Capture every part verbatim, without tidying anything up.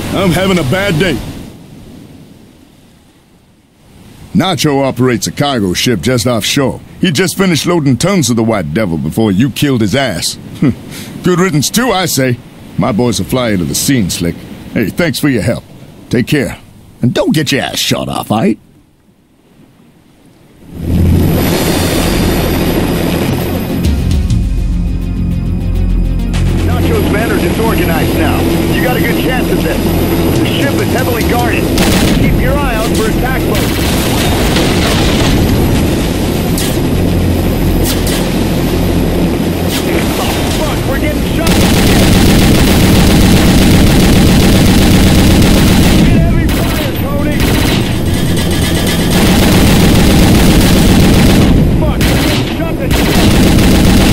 I'm having a bad day. Nacho operates a cargo ship just offshore. He just finished loading tons of the White Devil before you killed his ass. Good riddance too, I say. My boys will fly into the scene, Slick. Hey, thanks for your help. Take care. And don't get your ass shot off, alright? Nacho's men are disorganized now. You got a good chance at this. The ship is heavily guarded. Keep your eye out for attack boats. Oh, fuck, we're getting shot. Get heavy fire, Tony. Oh, fuck, we're getting shot to shit.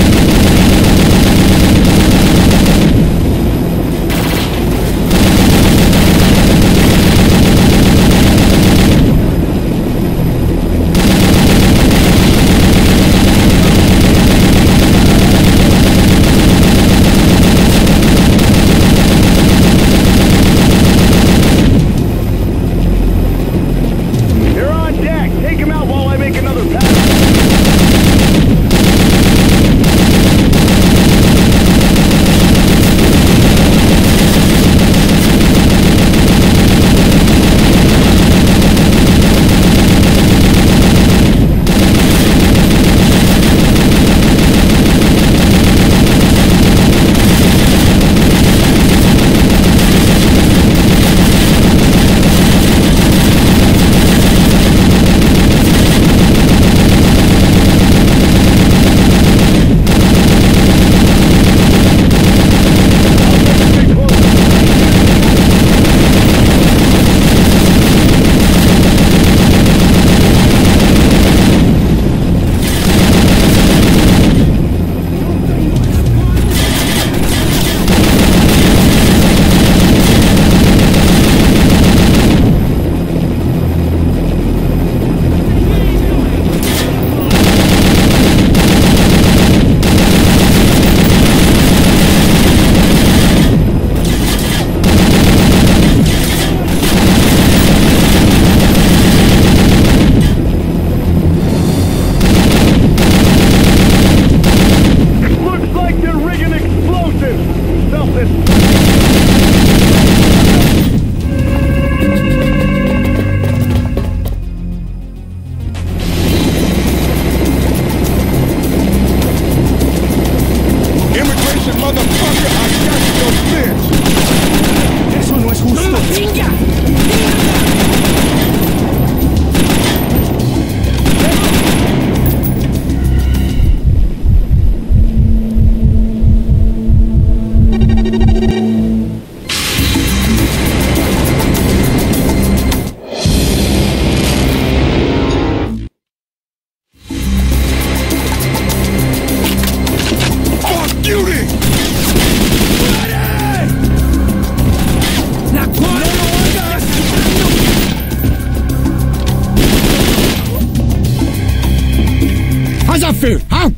Food, huh?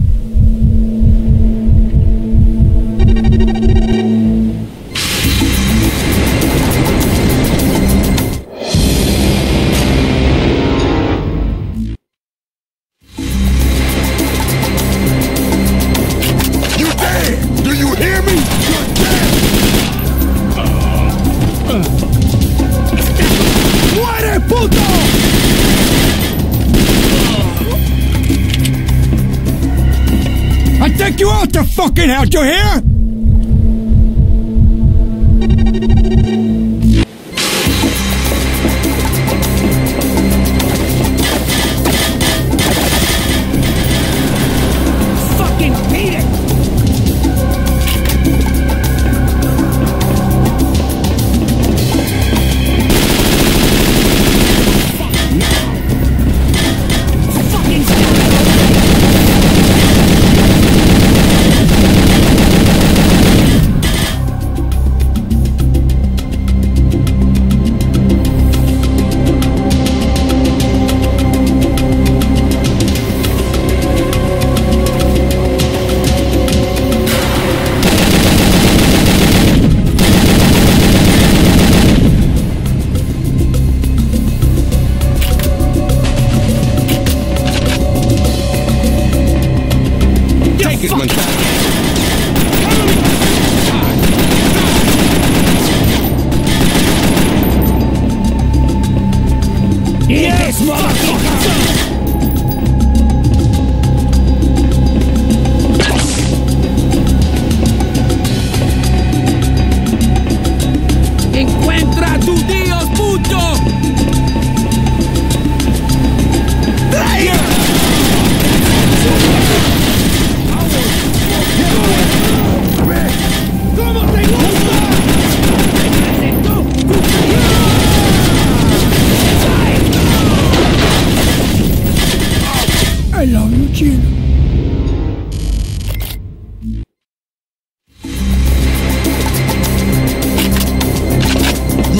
You dead! Do you hear me? You're dead! ¡Muere, puto! I take you out the fucking house, you hear? Fucking beat it! Fucking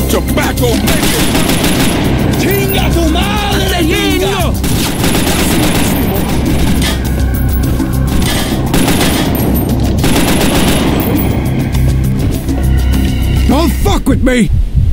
tobacco maker! ¡Chinga tu madre, gringo! Don't fuck with me!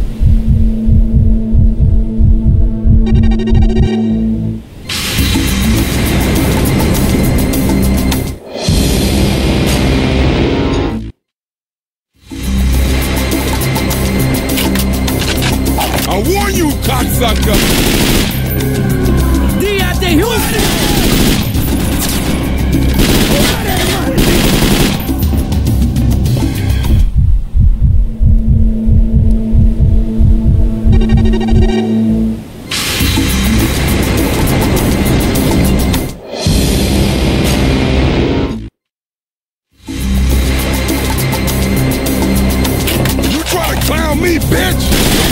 I warn you, cocksucker! ¡Día de Houston! You try to clown me, bitch!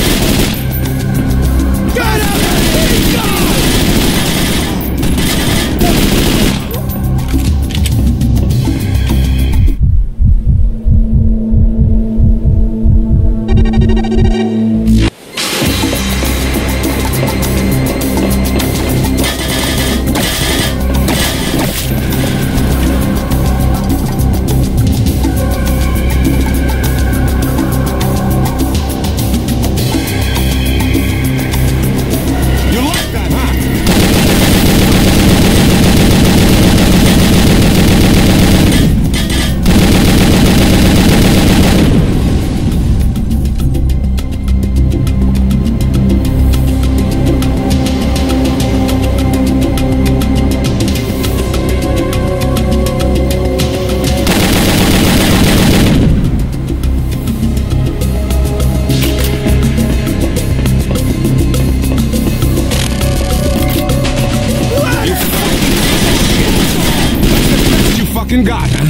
fucking got, huh?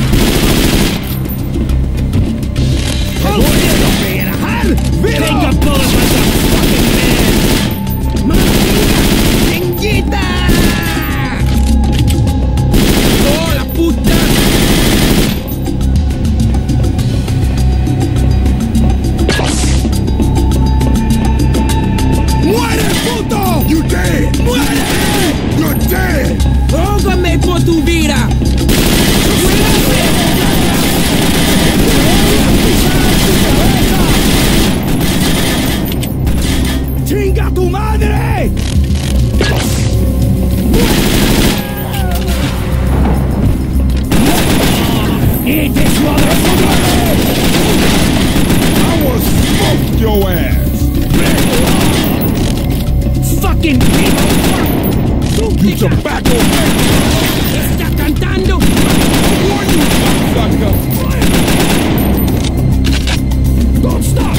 Take a bullet like a fucking man! ¡Chinguita! ¡Oh, la puta! ¡Muere, puto! You dead! ¡Muere! You're dead! ¡Rógame por tu vida! ¡Chinga tu madre! Eat this motherfucker! I will smoke your ass! Fucking people! You tobacco maker! ¡Está cantando! I warn you, cocksucker! Don't stop!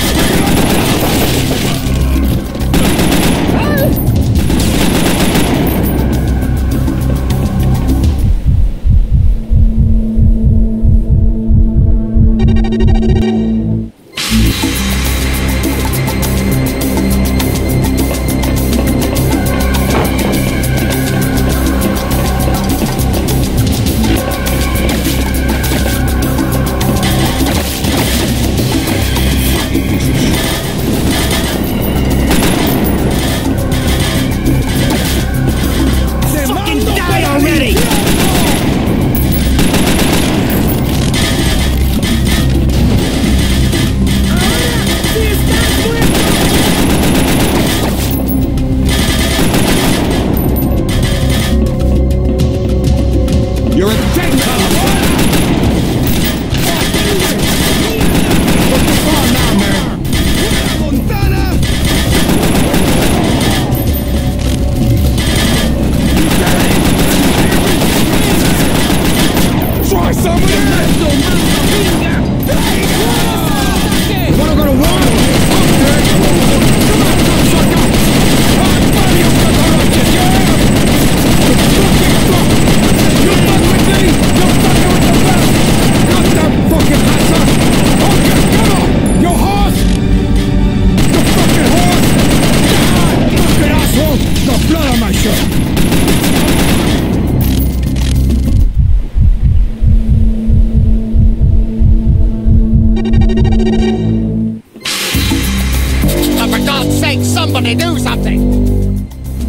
Somebody do something!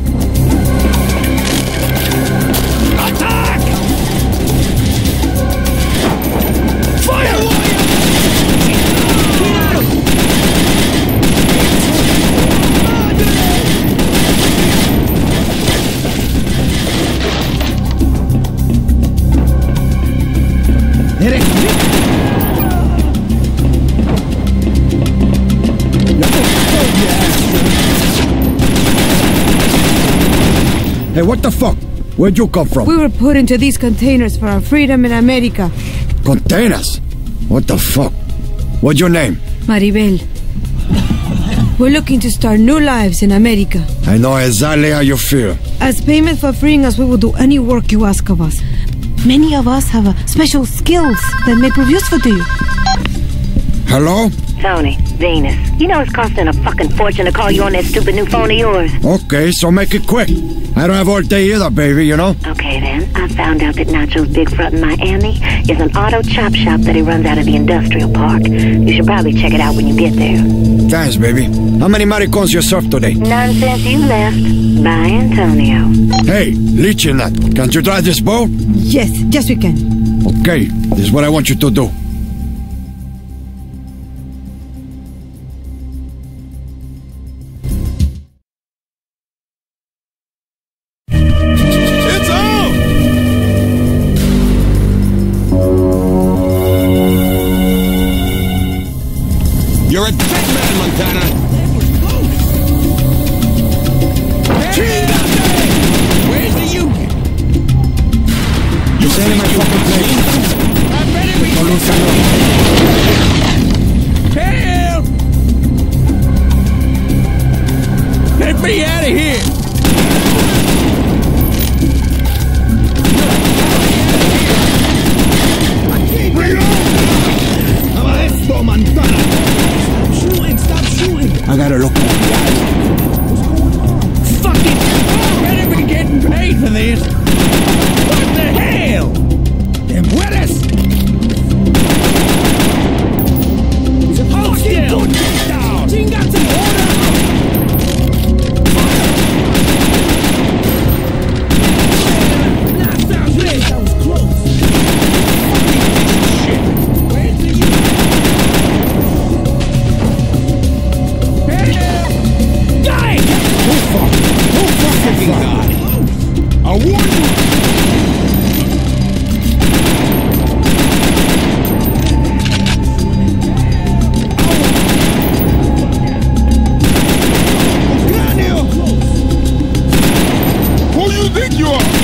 Attack! Fire! Hey, what the fuck? Where'd you come from? We were put into these containers for our freedom in America. Containers? What the fuck? What's your name? Maribel. We're looking to start new lives in America. I know exactly how you feel. As payment for freeing us, we will do any work you ask of us. Many of us have uh, special skills that may prove useful to you. Hello? Tony, Venus. You know it's costing a fucking fortune to call you on that stupid new phone of yours. Okay, so make it quick. I don't have all day either, baby, you know? Okay, then. I found out that Nacho's big front in Miami is an auto chop shop that he runs out of the industrial park. You should probably check it out when you get there. Thanks, baby. How many maricons you served today? None since you left. Bye, Antonio. Hey, Leechy Nut, can't you drive this boat? Yes, yes we can. Okay, this is what I want you to do. You're a dead man, Montana! Where's the Union? You say my fucking place? I'm ready to Help! Let me out of here! Maestro Montana! I gotta look over the eyes. Fucking better be getting paid for this! What the hell? Them Willis! Hold still! Down! Chingata! Order! That sounds lit! That was close! Shit! Where's the Die! Who fuck? Who fucking died? I warn you! Who you think you are?